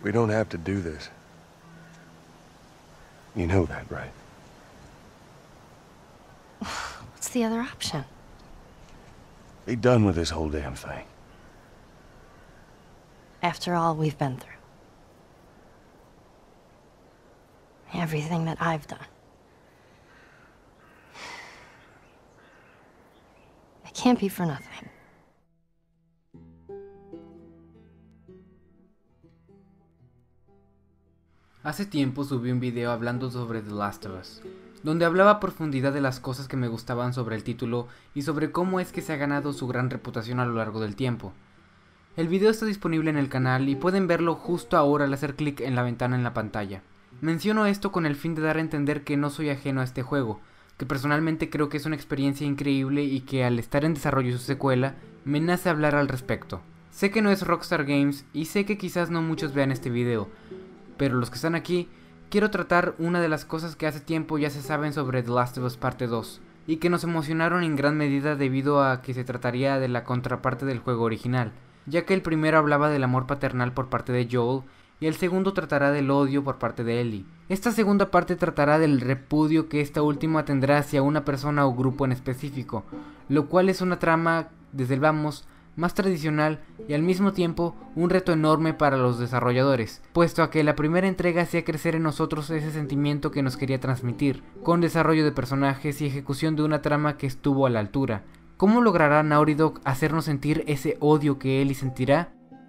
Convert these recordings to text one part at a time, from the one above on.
We don't have to do this. You know that, right? What's the other option? Be done with this whole damn thing. After all we've been through. Everything that I've done. It can't be for nothing. Hace tiempo subí un video hablando sobre The Last of Us, donde hablaba a profundidad de las cosas que me gustaban sobre el título y sobre cómo es que se ha ganado su gran reputación a lo largo del tiempo. El video está disponible en el canal y pueden verlo justo ahora al hacer clic en la ventana en la pantalla. Menciono esto con el fin de dar a entender que no soy ajeno a este juego, que personalmente creo que es una experiencia increíble y que al estar en desarrollo su secuela, me nace hablar al respecto. Sé que no es Rockstar Games y sé que quizás no muchos vean este video, pero los que están aquí, quiero tratar una de las cosas que hace tiempo ya se saben sobre The Last of Us Parte 2, y que nos emocionaron en gran medida debido a que se trataría de la contraparte del juego original, ya que el primero hablaba del amor paternal por parte de Joel, y el segundo tratará del odio por parte de Ellie. Esta segunda parte tratará del repudio que esta última tendrá hacia una persona o grupo en específico, lo cual es una trama, desde el vamos, más tradicional y al mismo tiempo un reto enorme para los desarrolladores, puesto a que la primera entrega hacía crecer en nosotros ese sentimiento que nos quería transmitir, con desarrollo de personajes y ejecución de una trama que estuvo a la altura. ¿Cómo logrará Naughty Dog hacernos sentir ese odio que Ellie sentirá?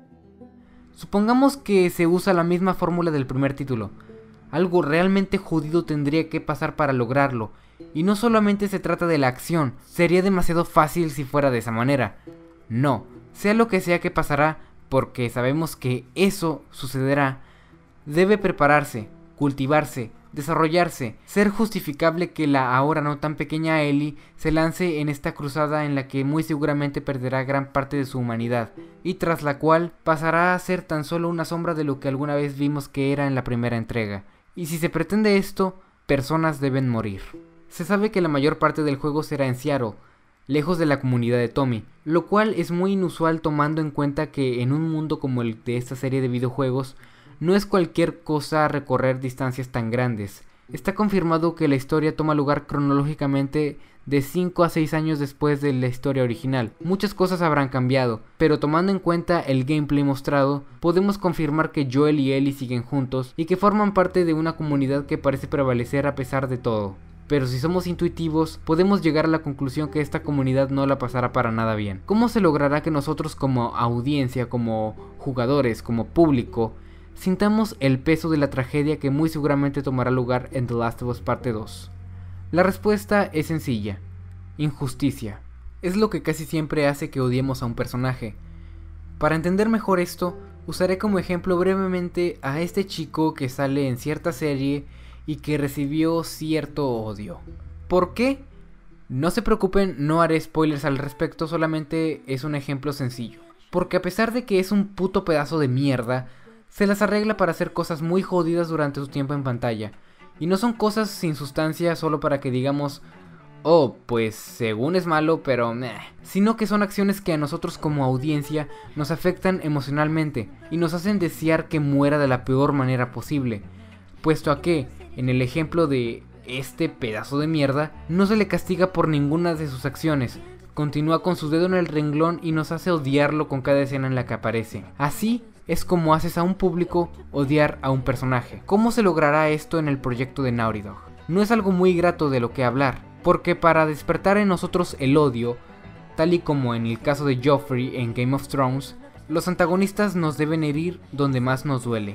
Supongamos que se usa la misma fórmula del primer título. Algo realmente jodido tendría que pasar para lograrlo, y no solamente se trata de la acción, sería demasiado fácil si fuera de esa manera. No, sea lo que sea que pasará, porque sabemos que eso sucederá, debe prepararse, cultivarse, desarrollarse, ser justificable que la ahora no tan pequeña Ellie se lance en esta cruzada en la que muy seguramente perderá gran parte de su humanidad, y tras la cual pasará a ser tan solo una sombra de lo que alguna vez vimos que era en la primera entrega. Y si se pretende esto, personas deben morir. Se sabe que la mayor parte del juego será en Seattle, lejos de la comunidad de Tommy, lo cual es muy inusual tomando en cuenta que en un mundo como el de esta serie de videojuegos, no es cualquier cosa recorrer distancias tan grandes. Está confirmado que la historia toma lugar cronológicamente de 5 a 6 años después de la historia original. Muchas cosas habrán cambiado, pero tomando en cuenta el gameplay mostrado, podemos confirmar que Joel y Ellie siguen juntos y que forman parte de una comunidad que parece prevalecer a pesar de todo. Pero si somos intuitivos, podemos llegar a la conclusión que esta comunidad no la pasará para nada bien. ¿Cómo se logrará que nosotros como audiencia, como jugadores, como público, sintamos el peso de la tragedia que muy seguramente tomará lugar en The Last of Us Parte 2? La respuesta es sencilla: injusticia. Es lo que casi siempre hace que odiemos a un personaje. Para entender mejor esto, usaré como ejemplo brevemente a este chico que sale en cierta serie y que recibió cierto odio. ¿Por qué? No se preocupen, no haré spoilers al respecto, solamente es un ejemplo sencillo. Porque a pesar de que es un puto pedazo de mierda, se las arregla para hacer cosas muy jodidas durante su tiempo en pantalla. Y no son cosas sin sustancia solo para que digamos, oh, pues según es malo, pero meh. Sino que son acciones que a nosotros como audiencia nos afectan emocionalmente y nos hacen desear que muera de la peor manera posible. Puesto a que, en el ejemplo de este pedazo de mierda, no se le castiga por ninguna de sus acciones, continúa con su dedo en el renglón y nos hace odiarlo con cada escena en la que aparece. Así es como haces a un público odiar a un personaje. ¿Cómo se logrará esto en el proyecto de Naughty Dog? No es algo muy grato de lo que hablar, porque para despertar en nosotros el odio, tal y como en el caso de Joffrey en Game of Thrones, los antagonistas nos deben herir donde más nos duele.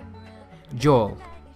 Joel.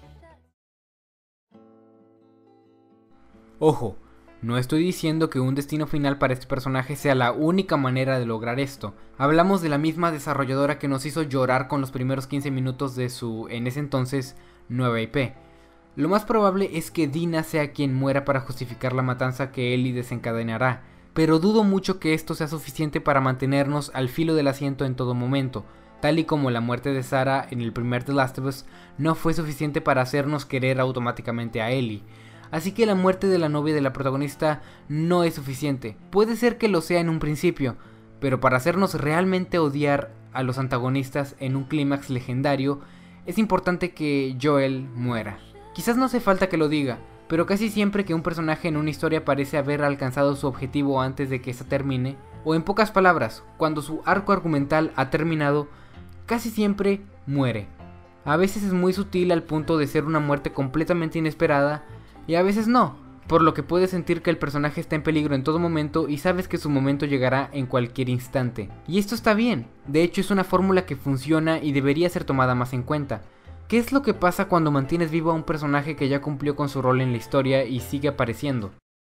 Ojo, no estoy diciendo que un destino final para este personaje sea la única manera de lograr esto. Hablamos de la misma desarrolladora que nos hizo llorar con los primeros 15 minutos de su, en ese entonces, nueva IP. Lo más probable es que Dina sea quien muera para justificar la matanza que Ellie desencadenará, pero dudo mucho que esto sea suficiente para mantenernos al filo del asiento en todo momento, tal y como la muerte de Sarah en el primer The Last of Us no fue suficiente para hacernos querer automáticamente a Ellie. Así que la muerte de la novia de la protagonista no es suficiente. Puede ser que lo sea en un principio, pero para hacernos realmente odiar a los antagonistas en un clímax legendario, es importante que Joel muera. Quizás no hace falta que lo diga, pero casi siempre que un personaje en una historia parece haber alcanzado su objetivo antes de que ésta termine, o en pocas palabras, cuando su arco argumental ha terminado, casi siempre muere. A veces es muy sutil al punto de ser una muerte completamente inesperada, y a veces no, por lo que puedes sentir que el personaje está en peligro en todo momento y sabes que su momento llegará en cualquier instante. Y esto está bien, de hecho es una fórmula que funciona y debería ser tomada más en cuenta. ¿Qué es lo que pasa cuando mantienes vivo a un personaje que ya cumplió con su rol en la historia y sigue apareciendo?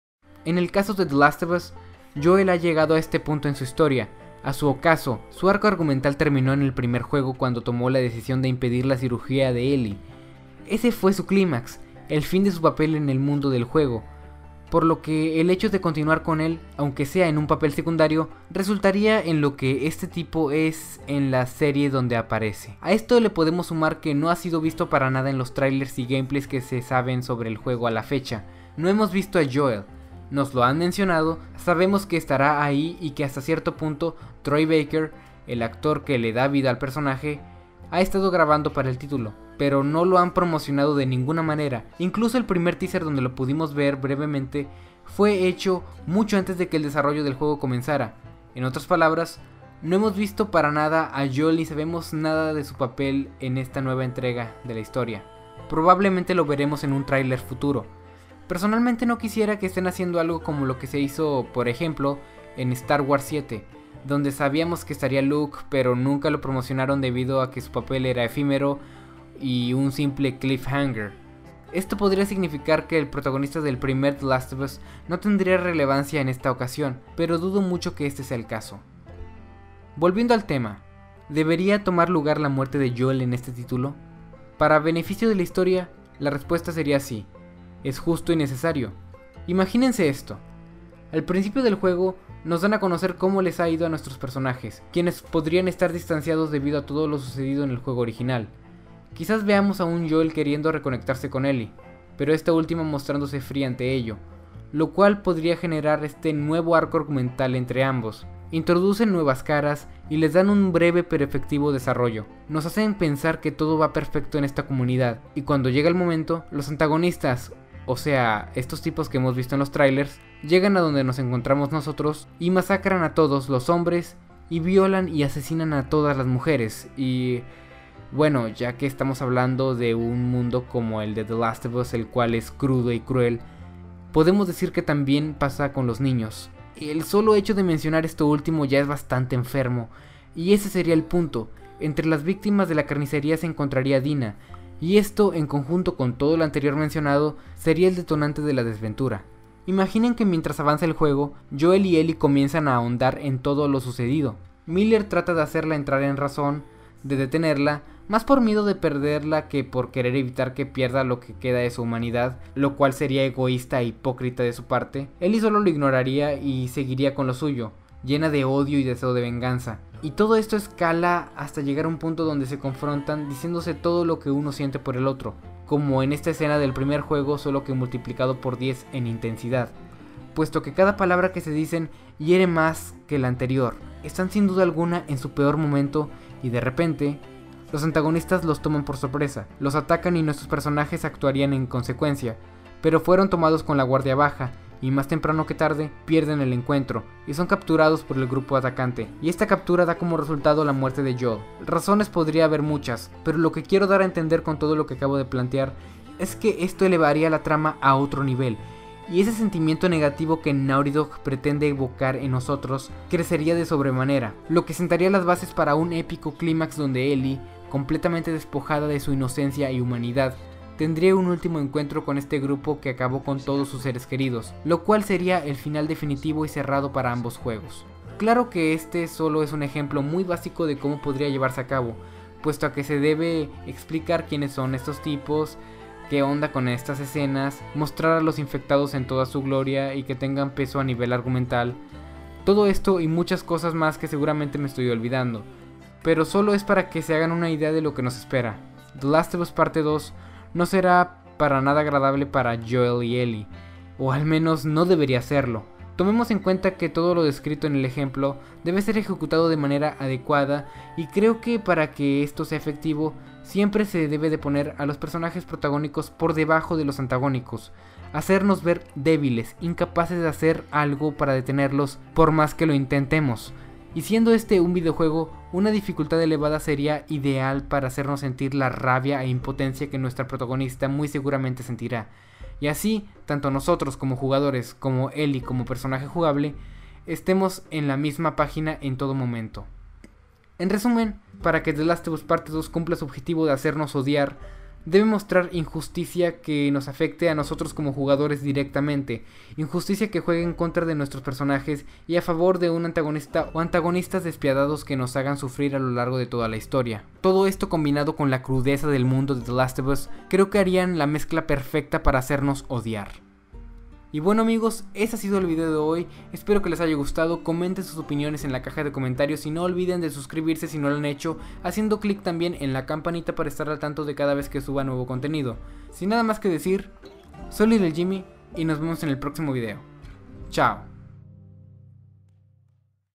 En el caso de The Last of Us, Joel ha llegado a este punto en su historia. A su ocaso, su arco argumental terminó en el primer juego cuando tomó la decisión de impedir la cirugía de Ellie. Ese fue su clímax, el fin de su papel en el mundo del juego, por lo que el hecho de continuar con él, aunque sea en un papel secundario, resultaría en lo que este tipo es en la serie donde aparece. A esto le podemos sumar que no ha sido visto para nada en los trailers y gameplays que se saben sobre el juego a la fecha. No hemos visto a Joel, nos lo han mencionado, sabemos que estará ahí y que hasta cierto punto Troy Baker, el actor que le da vida al personaje, ha estado grabando para el título, pero no lo han promocionado de ninguna manera. Incluso el primer teaser donde lo pudimos ver brevemente fue hecho mucho antes de que el desarrollo del juego comenzara. En otras palabras, no hemos visto para nada a Joel ni sabemos nada de su papel en esta nueva entrega de la historia. Probablemente lo veremos en un tráiler futuro. Personalmente no quisiera que estén haciendo algo como lo que se hizo, por ejemplo, en Star Wars 7, donde sabíamos que estaría Luke, pero nunca lo promocionaron debido a que su papel era efímero y un simple cliffhanger. Esto podría significar que el protagonista del primer The Last of Us no tendría relevancia en esta ocasión, pero dudo mucho que este sea el caso. Volviendo al tema, ¿debería tomar lugar la muerte de Joel en este título? Para beneficio de la historia, la respuesta sería sí. Es justo y necesario. Imagínense esto. Al principio del juego nos dan a conocer cómo les ha ido a nuestros personajes, quienes podrían estar distanciados debido a todo lo sucedido en el juego original. Quizás veamos a un Joel queriendo reconectarse con Ellie, pero esta última mostrándose fría ante ello, lo cual podría generar este nuevo arco argumental entre ambos. Introducen nuevas caras y les dan un breve pero efectivo desarrollo. Nos hacen pensar que todo va perfecto en esta comunidad, y cuando llega el momento, los antagonistas, o sea, estos tipos que hemos visto en los trailers, llegan a donde nos encontramos nosotros y masacran a todos los hombres y violan y asesinan a todas las mujeres. Y bueno, ya que estamos hablando de un mundo como el de The Last of Us, el cual es crudo y cruel, podemos decir que también pasa con los niños. El solo hecho de mencionar esto último ya es bastante enfermo, y ese sería el punto. Entre las víctimas de la carnicería se encontraría Dina, y esto, en conjunto con todo lo anterior mencionado, sería el detonante de la desventura. Imaginen que mientras avanza el juego, Joel y Ellie comienzan a ahondar en todo lo sucedido. Miller trata de hacerla entrar en razón, de detenerla, más por miedo de perderla que por querer evitar que pierda lo que queda de su humanidad, lo cual sería egoísta e hipócrita de su parte. Ellie solo lo ignoraría y seguiría con lo suyo, llena de odio y deseo de venganza. Y todo esto escala hasta llegar a un punto donde se confrontan diciéndose todo lo que uno siente por el otro, como en esta escena del primer juego, solo que multiplicado por 10 en intensidad, puesto que cada palabra que se dicen hiere más que la anterior. Están sin duda alguna en su peor momento y de repente los antagonistas los toman por sorpresa, los atacan y nuestros personajes actuarían en consecuencia, pero fueron tomados con la guardia baja y más temprano que tarde pierden el encuentro y son capturados por el grupo atacante, y esta captura da como resultado la muerte de Joel. Razones podría haber muchas, pero lo que quiero dar a entender con todo lo que acabo de plantear es que esto elevaría la trama a otro nivel, y ese sentimiento negativo que Naughty Dog pretende evocar en nosotros crecería de sobremanera, lo que sentaría las bases para un épico clímax donde Ellie, completamente despojada de su inocencia y humanidad, tendría un último encuentro con este grupo que acabó con todos sus seres queridos, lo cual sería el final definitivo y cerrado para ambos juegos. Claro que este solo es un ejemplo muy básico de cómo podría llevarse a cabo, puesto a que se debe explicar quiénes son estos tipos, qué onda con estas escenas, mostrar a los infectados en toda su gloria y que tengan peso a nivel argumental. Todo esto y muchas cosas más que seguramente me estoy olvidando, pero solo es para que se hagan una idea de lo que nos espera. The Last of Us Parte 2 no será para nada agradable para Joel y Ellie, o al menos no debería serlo. Tomemos en cuenta que todo lo descrito en el ejemplo debe ser ejecutado de manera adecuada, y creo que para que esto sea efectivo siempre se debe de poner a los personajes protagónicos por debajo de los antagónicos, hacernos ver débiles, incapaces de hacer algo para detenerlos por más que lo intentemos. Y siendo este un videojuego, una dificultad elevada sería ideal para hacernos sentir la rabia e impotencia que nuestra protagonista muy seguramente sentirá. Y así, tanto nosotros como jugadores, como Ellie como personaje jugable, estemos en la misma página en todo momento. En resumen, para que The Last of Us Parte 2 cumpla su objetivo de hacernos odiar, debe mostrar injusticia que nos afecte a nosotros como jugadores directamente, injusticia que juegue en contra de nuestros personajes y a favor de un antagonista o antagonistas despiadados que nos hagan sufrir a lo largo de toda la historia. Todo esto combinado con la crudeza del mundo de The Last of Us, creo que harían la mezcla perfecta para hacernos odiar. Y bueno amigos, ese ha sido el video de hoy, espero que les haya gustado, comenten sus opiniones en la caja de comentarios y no olviden de suscribirse si no lo han hecho, haciendo clic también en la campanita para estar al tanto de cada vez que suba nuevo contenido. Sin nada más que decir, soy Little Jimmy y nos vemos en el próximo video. Chao.